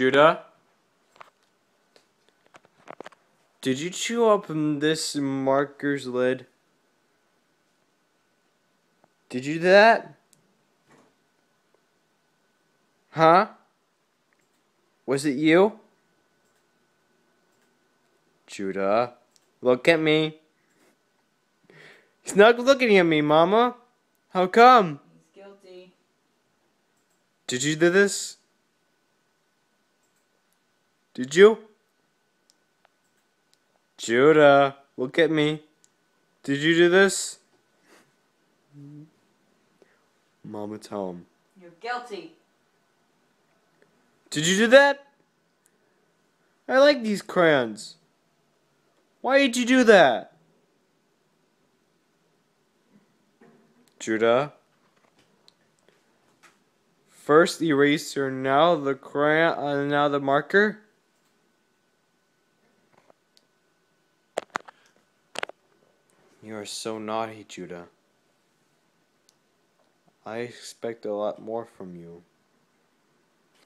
Judah? Did you chew up this marker's lid? Did you do that? Huh? Was it you? Judah, look at me. He's not looking at me, Mama. How come? He's guilty. Did you do this? Did you? Judah, look at me. Did you do this? Mama, tell him. You're guilty. Did you do that? I like these crayons. Why did you do that? Judah. First the eraser, now the crayon, now the marker. You are so naughty, Judah. I expect a lot more from you.